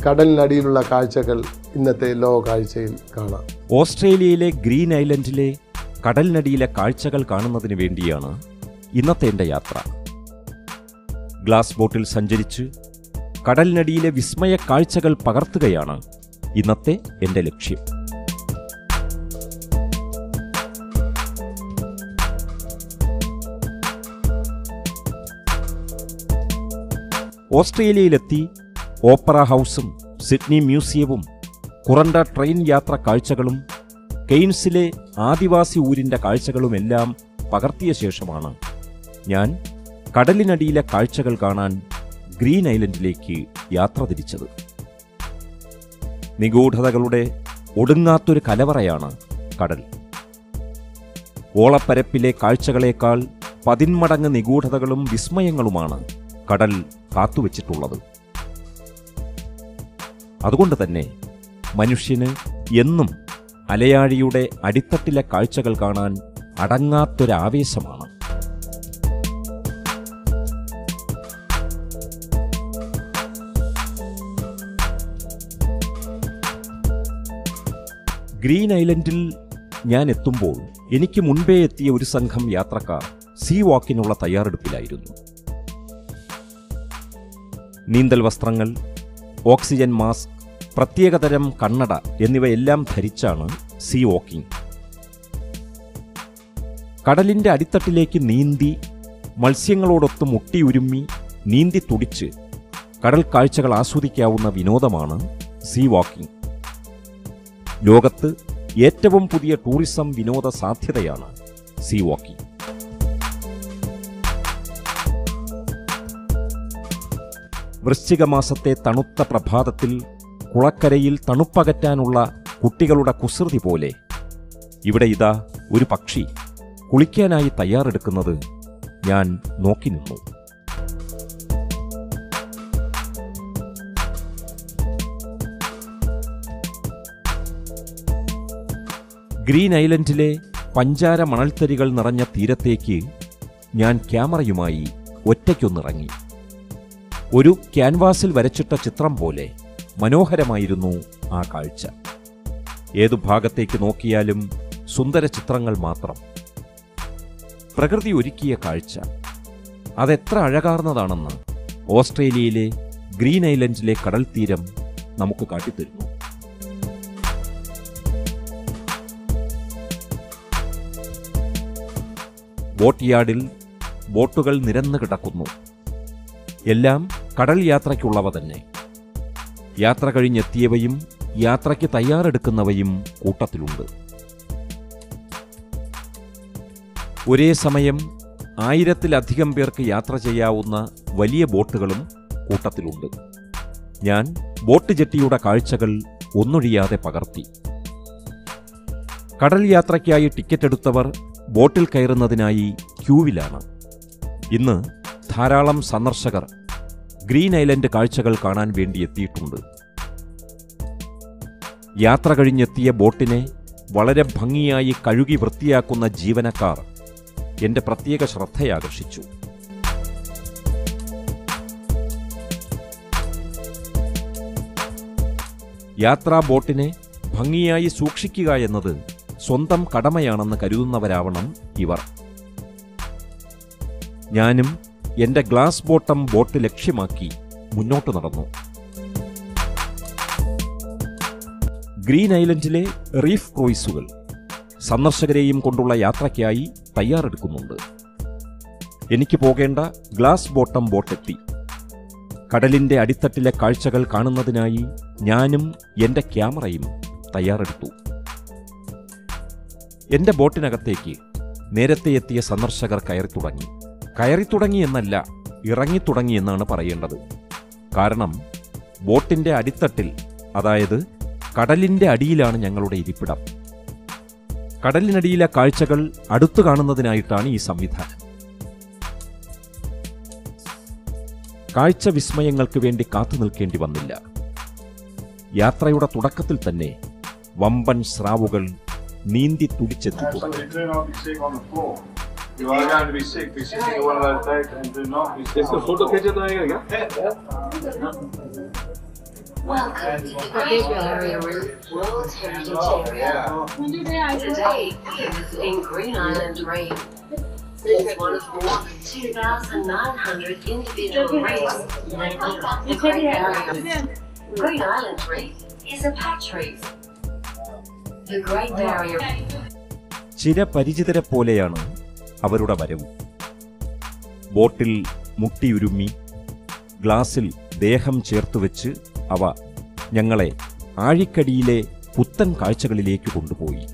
കടലിനടിയിലുള്ള കാഴ്ചകൾ ഇന്നത്തെ ലോക കാഴ്ചയിൽ കാണാം. ഓസ്ട്രേലിയയിലെ ഗ്രീൻ ഐലൻഡിലെ കടലിനടിയിലെ കാഴ്ചകൾ കാണുന്നതിന് വേണ്ടിയാണ് ഇന്നത്തെ എൻ്റെ യാത്ര. ഗ്ലാസ് ബോട്ടിൽ സഞ്ചരിച്ച് കടലിനടിയിലെ വിസ്മയ കാഴ്ചകൾ പകർത്തുകയാണ് ഇന്നത്തെ എൻ്റെ ലക്ഷ്യം. ഓസ്ട്രേലിയയിലെത്തി ഓപ്പറ ഹൗസും സിഡ്നി മ്യൂസിയവും കുറണ്ട ട്രെയിൻ യാത്ര കാഴ്ചകളും കെയ്ൻസിലെ ആദിവാസി ഊരിൻ്റെ കാഴ്ചകളുമെല്ലാം പകർത്തിയ ശേഷമാണ് ഞാൻ കടലിനടിയിലെ കാഴ്ചകൾ കാണാൻ ഗ്രീൻ ഐലൻഡിലേക്ക് യാത്ര തിരിച്ചത്. നിഗൂഢതകളുടെ ഒടുങ്ങാത്തൊരു കലവറയാണ് കടൽ. ഓളപ്പരപ്പിലെ കാഴ്ചകളേക്കാൾ 10 മടങ്ങ് നിഗൂഢതകളും വിസ്മയങ്ങളുമാണ് കടൽ കാത്തുവച്ചിട്ടുള്ളത്. അതുകൊണ്ട് തന്നെ മനുഷ്യന് എന്നും അലയാഴിയുടെ അടിത്തട്ടിലെ കാഴ്ചകൾ കാണാൻ അടങ്ങാത്തൊരാവേശമാണ്. ഗ്രീൻ ഐലൻഡിൽ ഞാൻ എത്തുമ്പോൾ എനിക്ക് മുൻപേ എത്തിയ ഒരു സംഘം യാത്രക്കാർ സീ വാക്കിനുള്ള തയ്യാറെടുപ്പിലായിരുന്നു. നീന്തൽ വസ്ത്രങ്ങൾ, ഓക്സിജൻ മാസ്ക്, പ്രത്യേകതരം കണ്ണട എന്നിവയെല്ലാം ധരിച്ചാണ് സീ വാക്കിംഗ്. കടലിൻ്റെ അടിത്തട്ടിലേക്ക് നീന്തി മത്സ്യങ്ങളോടൊത്ത് മുട്ടിയുരുമ്മി നീന്തി തുടിച്ച് കടൽ കാഴ്ചകൾ ആസ്വദിക്കാവുന്ന വിനോദമാണ് സീ വാക്കിംഗ്. ലോകത്ത് ഏറ്റവും പുതിയ ടൂറിസം വിനോദ സാധ്യതയാണ് സീ വാക്കിംഗ്. വൃശ്ചിക മാസത്തെ തണുത്ത പ്രഭാതത്തിൽ കുളക്കരയിൽ തണുപ്പകറ്റാനുള്ള കുട്ടികളുടെ കുസൃതി പോലെ ഇവിടെ ഇതാ ഒരു പക്ഷി കുളിക്കാനായി തയ്യാറെടുക്കുന്നത് ഞാൻ നോക്കി നിന്നു. ഗ്രീൻ ഐലൻഡിലെ പഞ്ചാര മണൽത്തരികൾ നിറഞ്ഞ തീരത്തേക്ക് ഞാൻ ക്യാമറയുമായി ഒറ്റയ്ക്കൊന്നിറങ്ങി. ഒരു ക്യാൻവാസിൽ വരച്ചിട്ട ചിത്രം പോലെ മനോഹരമായിരുന്നു ആ കാഴ്ച. ഏതു ഭാഗത്തേക്ക് നോക്കിയാലും സുന്ദര ചിത്രങ്ങൾ മാത്രം. പ്രകൃതി ഒരുക്കിയ കാഴ്ച അതെത്ര അഴകാർന്നതാണെന്ന് ഓസ്ട്രേലിയയിലെ ഗ്രീൻ ഐലൻഡിലെ കടൽ തീരം നമുക്ക് കാട്ടിത്തരുന്നു. ബോട്ട് യാർഡിൽ ബോട്ടുകൾ നിരന്നു കിടക്കുന്നു. എല്ലാം കടൽ യാത്രയ്ക്കുള്ളവ തന്നെ. യാത്ര കഴിഞ്ഞെത്തിയവയും യാത്രയ്ക്ക് തയ്യാറെടുക്കുന്നവയും കൂട്ടത്തിലുണ്ട്. ഒരേ സമയം 1000-ലധികം പേർക്ക് യാത്ര ചെയ്യാവുന്ന വലിയ ബോട്ടുകളും കൂട്ടത്തിലുണ്ട്. ഞാൻ ബോട്ട് ജെട്ടിയുടെ കാഴ്ചകൾ ഒന്നൊഴിയാതെ പകർത്തി. കടൽ യാത്രയ്ക്കായി ടിക്കറ്റ് എടുത്തവർ ബോട്ടിൽ കയറുന്നതിനായി ക്യൂവിലാണ്. ഇന്ന് ധാരാളം സന്ദർശകർ ഗ്രീൻ ഐലൻഡ് കാഴ്ചകൾ കാണാൻ വേണ്ടി എത്തിയിട്ടുണ്ട്. യാത്ര കഴിഞ്ഞെത്തിയ ബോട്ടിനെ വളരെ ഭംഗിയായി കഴുകി വൃത്തിയാക്കുന്ന ജീവനക്കാർ എൻ്റെ പ്രത്യേക ശ്രദ്ധയാകർഷിച്ചു. യാത്രാ ബോട്ടിനെ ഭംഗിയായി സൂക്ഷിക്കുക എന്നത് സ്വന്തം കടമയാണെന്ന് കരുതുന്നവരാവണം ഇവർ. ഞാനും എൻ്റെ ഗ്ലാസ് ബോട്ടം ബോട്ട് ലക്ഷ്യമാക്കി മുന്നോട്ട് നടന്നു. ഗ്രീൻ ഐലൻഡിലെ റീഫ് ക്രൂയിസുകൾ സന്ദർശകരെയും കൊണ്ടുള്ള യാത്രയ്ക്കായി തയ്യാറെടുക്കുന്നുണ്ട്. എനിക്ക് പോകേണ്ട ഗ്ലാസ് ബോട്ടം ബോട്ടെത്തി. കടലിൻ്റെ അടിത്തട്ടിലെ കാഴ്ചകൾ കാണുന്നതിനായി ഞാനും എൻ്റെ ക്യാമറയും തയ്യാറെടുത്തു. എൻ്റെ ബോട്ടിനകത്തേക്ക് നേരത്തെ എത്തിയ സന്ദർശകർ കയറിത്തുടങ്ങി എന്നല്ല, ഇറങ്ങിത്തുടങ്ങി എന്നാണ് പറയേണ്ടത്. കാരണം ബോട്ടിൻ്റെ അടിത്തട്ടിൽ, അതായത് കടലിൻ്റെ അടിയിലാണ് ഞങ്ങളുടെ ഇരിപ്പിടം. കടലിനടിയിലെ കാഴ്ചകൾ അടുത്തു കാണുന്നതിനായിട്ടാണ് ഈ സംവിധാനം. കാഴ്ച വിസ്മയങ്ങൾക്ക് വേണ്ടി കാത്തു നിൽക്കേണ്ടി വന്നില്ല. യാത്രയുടെ തുടക്കത്തിൽ തന്നെ വമ്പൻ സ്രാവുകൾ നീന്തി തുടിച്ചെത്തി തുടങ്ങി. You are going to be sick. Be sitting in one of those bags and do not be sick. Is the photo catcher doing it again? Welcome to the Great Barrier Reef World Heritage Area. Today is in Green Island Reef. This is one of more than 2,900 individual reefs making up the Great Barrier Reef. Green Island Reef is a patch reef. The Great Barrier Reef. ചിരപരിചിതരെ പോലെയാണ് അവരുടെ വരവ്. ബോട്ടിൽ മുട്ടിയുരുമ്മി ഗ്ലാസിൽ ദേഹം ചേർത്തുവെച്ച് അവ ഞങ്ങളെ ആഴിക്കടിയിലെ പുത്തൻ കാഴ്ചകളിലേക്ക് കൊണ്ടുപോയി.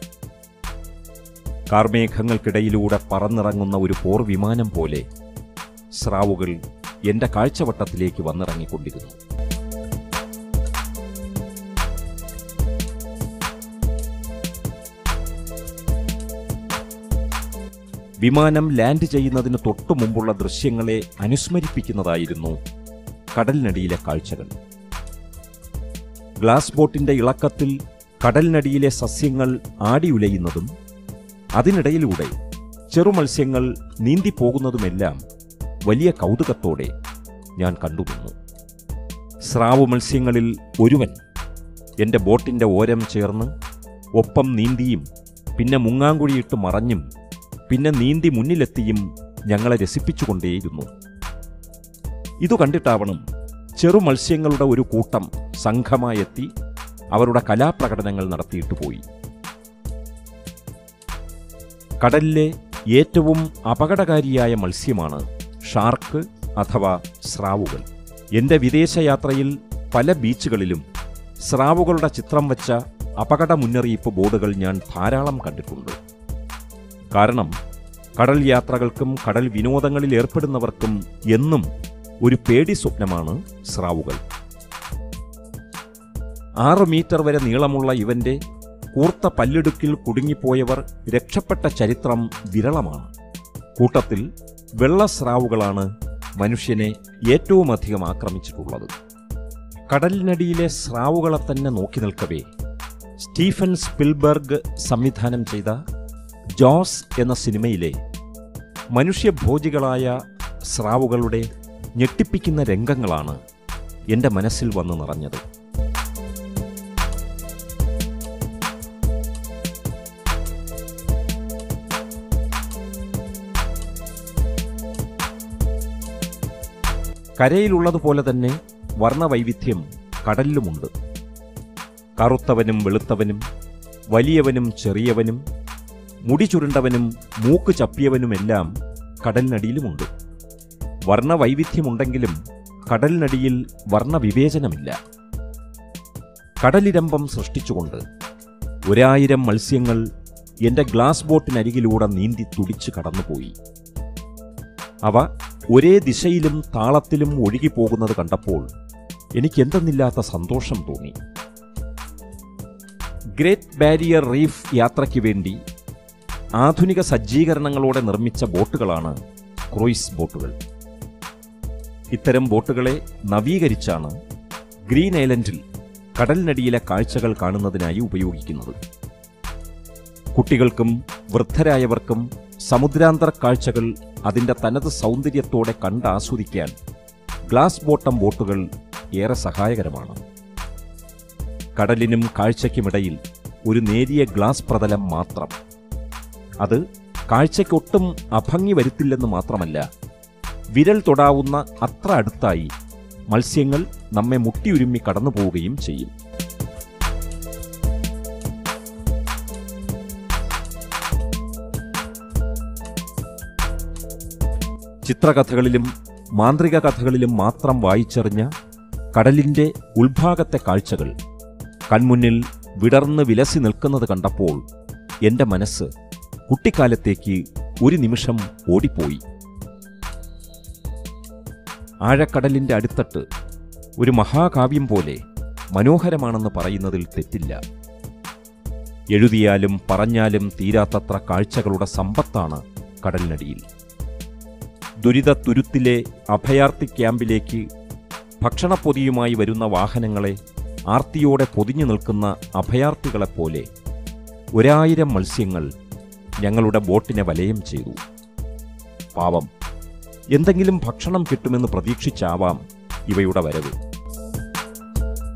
കാർമേഘങ്ങൾക്കിടയിലൂടെ പറന്നിറങ്ങുന്ന ഒരു പോർ വിമാനം പോലെ സ്രാവുകൾ എൻ്റെ കാഴ്ചവട്ടത്തിലേക്ക് വന്നിറങ്ങിക്കൊണ്ടിരുന്നു. വിമാനം ലാൻഡ് ചെയ്യുന്നതിന് തൊട്ടു മുമ്പുള്ള ദൃശ്യങ്ങളെ അനുസ്മരിപ്പിക്കുന്നതായിരുന്നു കടലിനടിയിലെ കാഴ്ചകൾ. ഗ്ലാസ് ബോട്ടിന്റെ ഇളക്കത്തിൽ കടലിനടിയിലെ സസ്യങ്ങൾ ആടിയുലയുന്നതും അതിനിടയിലൂടെ ചെറുമത്സ്യങ്ങൾ നീന്തിപ്പോകുന്നതുമെല്ലാം വലിയ കൗതുകത്തോടെ ഞാൻ കണ്ടുനിന്നു. സ്രാവ് മത്സ്യങ്ങളിൽ ഒരുവൻ എൻ്റെ ബോട്ടിൻ്റെ ഓരം ചേർന്ന് ഒപ്പം നീന്തിയും പിന്നെ മുങ്ങാങ്കുഴിയിട്ട് മറഞ്ഞും പിന്നെ നീന്തി മുന്നിലെത്തിയും ഞങ്ങളെ രസിപ്പിച്ചുകൊണ്ടേയിരുന്നു. ഇതു കണ്ടിട്ടാവണം ചെറുമത്സ്യങ്ങളുടെ ഒരു കൂട്ടം സംഘമായെത്തി അവരുടെ കലാപ്രകടനങ്ങൾ നടത്തിയിട്ട് പോയി. കടലിലെ ഏറ്റവും അപകടകാരിയായ മത്സ്യമാണ് ഷാർക്ക് അഥവാ സ്രാവുകൾ. എൻ്റെ വിദേശയാത്രയിൽ പല ബീച്ചുകളിലും സ്രാവുകളുടെ ചിത്രം വച്ച അപകട മുന്നറിയിപ്പ് ബോർഡുകൾ ഞാൻ ധാരാളം കണ്ടിട്ടുണ്ട്. കാരണം കടൽ യാത്രകൾക്കും കടൽ വിനോദങ്ങളിൽ ഏർപ്പെടുന്നവർക്കും എന്നും ഒരു പേടി സ്വപ്നമാണ് സ്രാവുകൾ. 6 മീറ്റർ വരെ നീളമുള്ള ഇവന്റെ കൂർത്ത പല്ലിടുക്കിൽ കുടുങ്ങിപ്പോയവർ രക്ഷപ്പെട്ട ചരിത്രം വിരളമാണ്. കൂട്ടത്തിൽ വെള്ളസ്രാവുകളാണ് മനുഷ്യനെ ഏറ്റവുമധികം ആക്രമിച്ചിട്ടുള്ളത്. കടലിനടിയിലെ സ്രാവുകളെ തന്നെ നോക്കി നിൽക്കവേ സ്റ്റീഫൻ സ്പിൽബർഗ് സംവിധാനം ചെയ്ത ജോസ് എന്ന സിനിമയിലെ മനുഷ്യഭോജികളായ സ്രാവുകളുടെ ഞെട്ടിപ്പിക്കുന്ന രംഗങ്ങളാണ് എൻ്റെ മനസ്സിൽ വന്ന് നിറഞ്ഞത്. കരയിലുള്ളതുപോലെ തന്നെ വർണ്ണവൈവിധ്യം കടലിലുമുണ്ട്. കറുത്തവനും വെളുത്തവനും വലിയവനും ചെറിയവനും മുടി ചുരുണ്ടവനും മൂക്ക് ചപ്പിയവനുമെല്ലാം കടലിനടിയിലുമുണ്ട്. വർണ്ണവൈവിധ്യമുണ്ടെങ്കിലും കടലിനടിയിൽ വർണ്ണവിവേചനമില്ല. കടലിരമ്പം സൃഷ്ടിച്ചുകൊണ്ട് 1000 മത്സ്യങ്ങൾ എൻ്റെ ഗ്ലാസ് ബോട്ടിനരികിലൂടെ നീന്തി തുടിച്ച് കടന്നുപോയി. അവ ഒരേ ദിശയിലും താളത്തിലും ഒഴുകിപ്പോകുന്നത് കണ്ടപ്പോൾ എനിക്കെന്തെന്നില്ലാത്ത സന്തോഷം തോന്നി. ഗ്രേറ്റ് ബാരിയർ റീഫ് യാത്രയ്ക്ക് വേണ്ടി ആധുനിക സജ്ജീകരണങ്ങളോടെ നിർമ്മിച്ച ബോട്ടുകളാണ് ക്രൂയിസ് ബോട്ടുകൾ. ഇത്തരം ബോട്ടുകളെ നവീകരിച്ചാണ് ഗ്രീൻ ഐലൻഡിൽ കടലിനടിയിലെ കാഴ്ചകൾ കാണുന്നതിനായി ഉപയോഗിക്കുന്നത്. കുട്ടികൾക്കും വൃദ്ധരായവർക്കും സമുദ്രാന്തര കാഴ്ചകൾ അതിൻ്റെ തനത് സൗന്ദര്യത്തോടെ കണ്ടാസ്വദിക്കാൻ ഗ്ലാസ് ബോട്ടം ബോട്ടുകൾ ഏറെ സഹായകരമാണ്. കടലിനും കാഴ്ചയ്ക്കുമിടയിൽ ഒരു നേരിയ ഗ്ലാസ് പ്രതലം മാത്രം. അത് കാഴ്ചയ്ക്കൊട്ടും അഭംഗി വരുത്തില്ലെന്ന് മാത്രമല്ല, വിരൽ തൊടാവുന്ന അത്ര അടുത്തായി മത്സ്യങ്ങൾ നമ്മെ മുട്ടിയുരുമ്മി കടന്നുപോവുകയും ചെയ്യും. ചിത്രകഥകളിലും മാന്ത്രിക കഥകളിലും മാത്രം വായിച്ചറിഞ്ഞ കടലിൻ്റെ ഉൾഭാഗത്തെ കാഴ്ചകൾ കൺമുന്നിൽ വിടർന്ന് വിലസി നിൽക്കുന്നത് കണ്ടപ്പോൾ എൻ്റെ മനസ്സ് കുട്ടിക്കാലത്തേക്ക് ഒരു നിമിഷം ഓടിപ്പോയി. ആഴക്കടലിൻ്റെ അടിത്തട്ട് ഒരു മഹാകാവ്യം പോലെ മനോഹരമാണെന്ന് പറയുന്നതിൽ തെറ്റില്ല. എഴുതിയാലും പറഞ്ഞാലും തീരാത്തത്ര കാഴ്ചകളുടെ സമ്പത്താണ് കടലിനടിയിൽ. ദുരിതത്തുരുത്തിലെ അഭയാർത്ഥി ക്യാമ്പിലേക്ക് ഭക്ഷണപ്പൊതിയുമായി വരുന്ന വാഹനങ്ങളെ ആർത്തിയോടെ പൊതിഞ്ഞു നിൽക്കുന്ന അഭയാർത്ഥികളെപ്പോലെ 1000 മത്സ്യങ്ങൾ ഞങ്ങളുടെ ബോട്ടിനെ വലയം ചെയ്തു. പാവം, എന്തെങ്കിലും ഭക്ഷണം കിട്ടുമെന്ന് പ്രതീക്ഷിച്ചാവാം ഇവയുടെ വരവ്.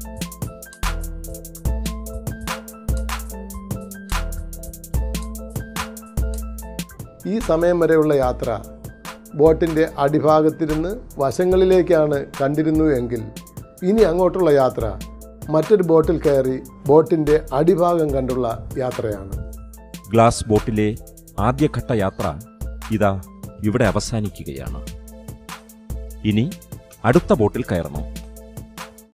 ഈ സമയം വരെയുള്ള യാത്ര ബോട്ടിൻ്റെ അടിഭാഗത്തിരുന്ന് വശങ്ങളിലേക്കാണ് കണ്ടിരുന്നു എങ്കിൽ ഇനി അങ്ങോട്ടുള്ള യാത്ര മറ്റൊരു ബോട്ടിൽ കയറി ബോട്ടിൻ്റെ അടിഭാഗം കണ്ടുള്ള യാത്രയാണ്. ഗ്ലാസ് ബോട്ടിലെ ആദ്യഘട്ട യാത്ര ഇതാ ഇവിടെ അവസാനിക്കുകയാണ്. ഇനി അടുത്ത ബോട്ടിൽ കയറണം.